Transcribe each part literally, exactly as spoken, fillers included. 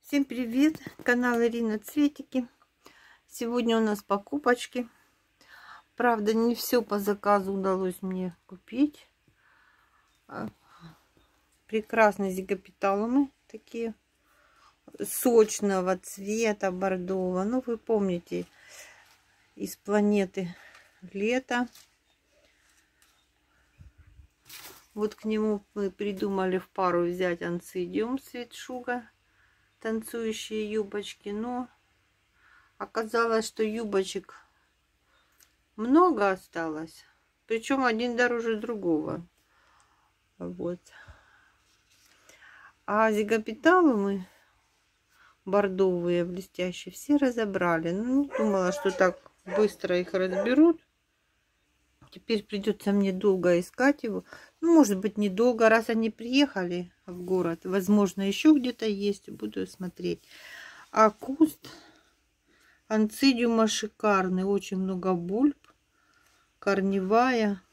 Всем привет! Канал Ирина Цветики. Сегодня у нас покупочки. Правда, не все по заказу удалось мне купить. Прекрасные зигопиталумы, такие сочного цвета, бордового. Ну, вы помните, из планеты лета. Вот к нему мы придумали в пару взять анцидиум светшуга, танцующие юбочки, но оказалось, что юбочек много осталось, причем один дороже другого. Вот. А зигопиталумы бордовые, блестящие, все разобрали. Ну, не думала, что так быстро их разберут. Теперь придется мне долго искать его. Ну, может быть, недолго, раз они приехали в город. Возможно, еще где-то есть. Буду смотреть. А куст анцидиума шикарный. Очень много бульб. Корневая.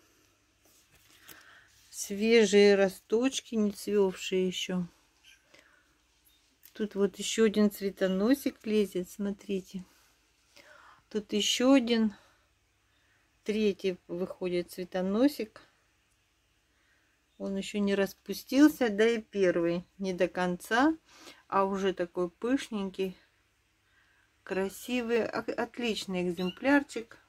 Свежие росточки, не цвевшие еще. Тут вот еще один цветоносик лезет. Смотрите. Тут еще один. Третий выходит цветоносик. Он еще не распустился, да и первый не до конца, а уже такой пышненький, красивый, отличный экземплярчик.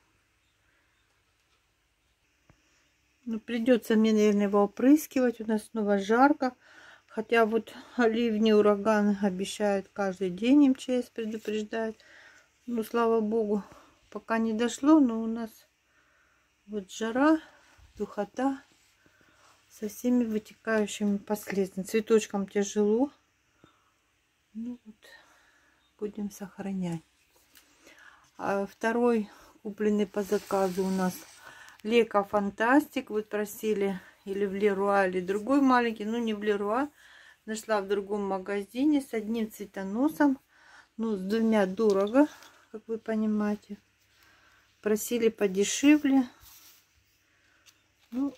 Ну, придется мне, наверное, его опрыскивать. У нас снова жарко, хотя вот ливни, ураган обещают каждый день, эм че эс предупреждает. Ну, слава богу, пока не дошло, но у нас вот жара, духота со всеми вытекающими последствиями. Цветочкам тяжело. Ну вот, будем сохранять. А второй купленный по заказу у нас Лека Фантастик. Вот просили или в Леруа, или другой маленький. Ну, не в Леруа. Нашла в другом магазине с одним цветоносом. Ну, с двумя дорого, как вы понимаете. Просили подешевле. Ну,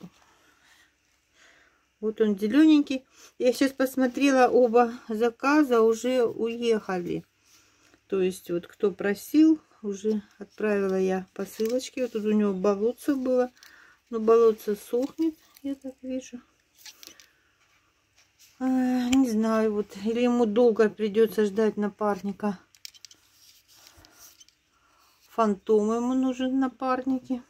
вот он зелененький. Я сейчас посмотрела, оба заказа уже уехали. То есть вот кто просил, уже отправила я посылочки. Вот тут у него болотце было. Но болотце сохнет, я так вижу. А, не знаю, вот или ему долго придется ждать напарника. Фантом ему нужен напарники.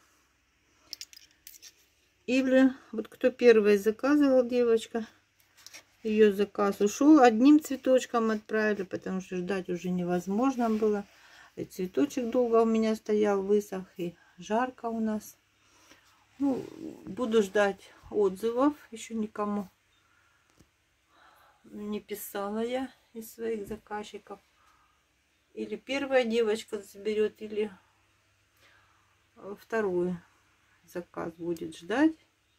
Или вот кто первый заказывал, девочка, ее заказ ушел. Одним цветочком отправили, потому что ждать уже невозможно было. И цветочек долго у меня стоял, высох, и жарко у нас. Ну, буду ждать отзывов. Еще никому не писала я из своих заказчиков. Или первая девочка заберет, или вторую заказ будет ждать.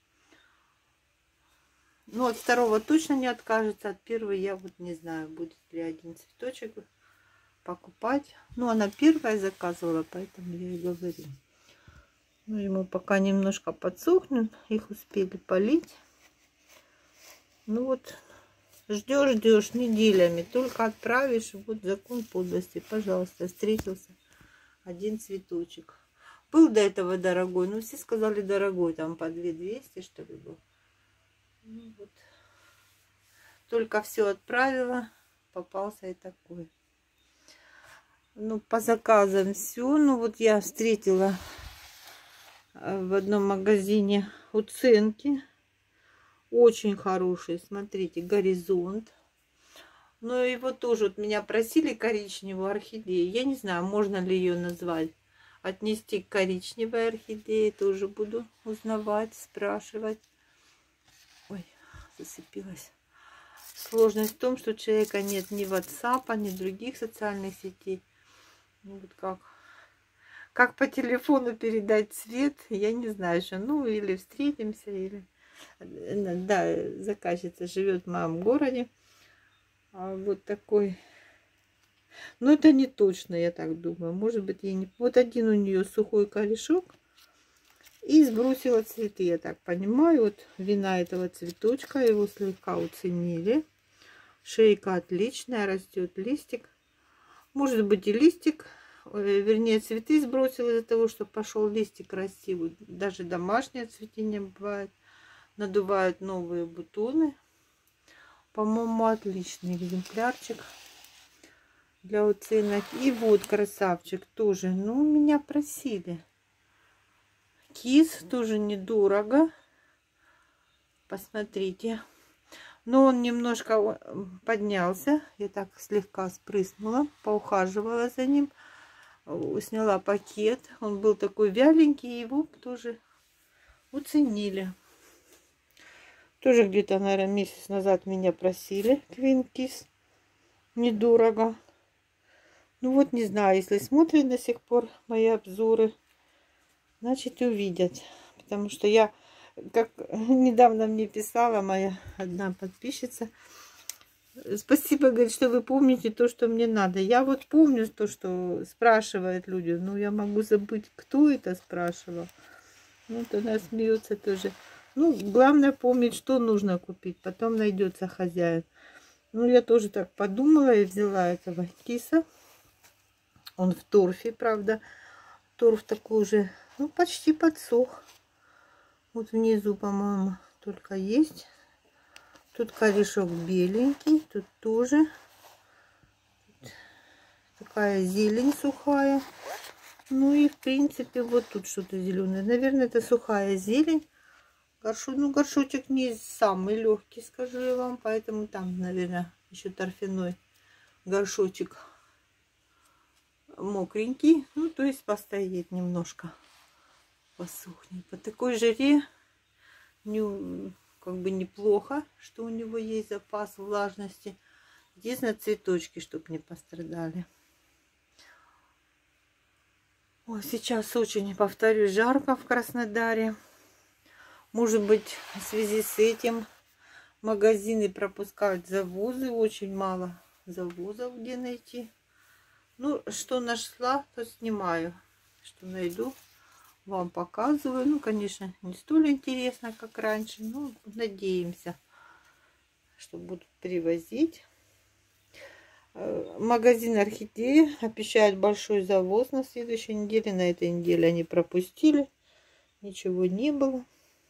Ну, от второго точно не откажется, от первой я вот не знаю, будет ли один цветочек покупать. Ну, она первая заказывала, поэтому я и говорю. Ну, ему пока немножко подсохнет, их успели полить. Ну вот, ждешь, ждешь неделями, только отправишь, вот закон подлости, пожалуйста, встретился один цветочек. Был до этого дорогой, но все сказали дорогой, там по две тысячи двести, что ли, был. Ну, вот. Только все отправила, попался и такой. Ну, по заказам все. Ну, вот я встретила в одном магазине уценки. Очень хорошие, смотрите, горизонт. Но его тоже, вот меня просили коричневую орхидею. Я не знаю, можно ли ее назвать. Отнести к коричневой орхидее, тоже буду узнавать, спрашивать. Ой, зацепилась. Сложность в том, что у человека нет ни ватсапа, ни других социальных сетей. Ну, вот как, как по телефону передать цвет, я не знаю еще. Ну, или встретимся, или... Да, заказчица живет в моем городе. А вот такой... Но это не точно, я так думаю. Может быть, я не... Вот один у нее сухой корешок. И сбросила цветы, я так понимаю. Вот вина этого цветочка. Его слегка уценили. Шейка отличная, растет листик. Может быть и листик, вернее цветы сбросил из-за того, что пошел листик расти. Вот даже домашнее цветение бывает. Надувают новые бутоны. По-моему, отличный экземплярчик для оценок. И вот красавчик тоже. Ну, меня просили. Кис тоже недорого. Посмотрите. Но он немножко поднялся. Я так слегка спрыснула, поухаживала за ним. Сняла пакет. Он был такой вяленький. Его тоже уценили. Тоже где-то, наверное, месяц назад меня просили Queen Kiss. Недорого. Ну вот, не знаю, если смотрят до сих пор мои обзоры, значит увидят. Потому что я, как недавно мне писала моя одна подписчица, спасибо, говорит, что вы помните то, что мне надо. Я вот помню то, что спрашивают люди. Ну, я могу забыть, кто это спрашивал. Вот она смеется тоже. Ну, главное помнить, что нужно купить. Потом найдется хозяин. Ну, я тоже так подумала и взяла этого киса. Он в торфе, правда. Торф такой уже, ну, почти подсох. Вот внизу, по-моему, только есть. Тут корешок беленький. Тут тоже такая зелень сухая. Ну и, в принципе, вот тут что-то зеленое. Наверное, это сухая зелень. Горшок, ну, горшочек не самый легкий, скажу я вам. Поэтому там, наверное, еще торфяной горшочек мокренький. Ну, то есть постоит немножко. Посохнет. По такой жаре не, как бы неплохо, что у него есть запас влажности. Единственное, цветочки, чтобы не пострадали. Ой, сейчас очень, повторюсь, жарко в Краснодаре. Может быть, в связи с этим магазины пропускают завозы. Очень мало завозов, где найти. Ну, что нашла, то снимаю. Что найду, вам показываю. Ну, конечно, не столь интересно, как раньше. Но надеемся, что будут привозить. Магазин Орхидея обещает большой завоз на следующей неделе. На этой неделе они пропустили. Ничего не было.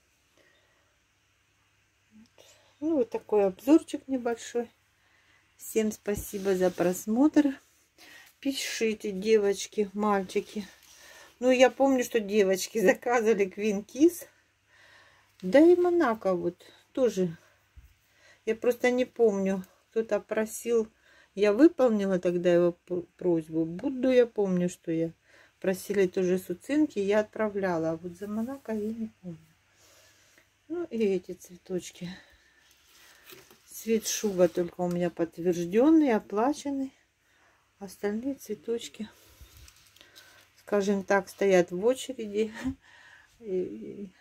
Ну, вот такой обзорчик небольшой. Всем спасибо за просмотр. Пишите, девочки, мальчики. Ну, я помню, что девочки заказывали Queen Kiss. Да и Монако вот тоже. Я просто не помню. Кто-то просил. Я выполнила тогда его просьбу. Будду я помню, что я просили тоже с уценки. Я отправляла. А вот за Монако я не помню. Ну, и эти цветочки. Цвет шуба только у меня подтвержденный, оплаченный. Остальные цветочки, скажем так, стоят в очереди. И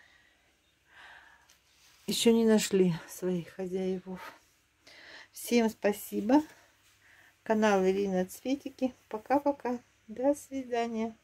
еще не нашли своих хозяев. Всем спасибо. Канал Ирина Цветики. Пока-пока. До свидания.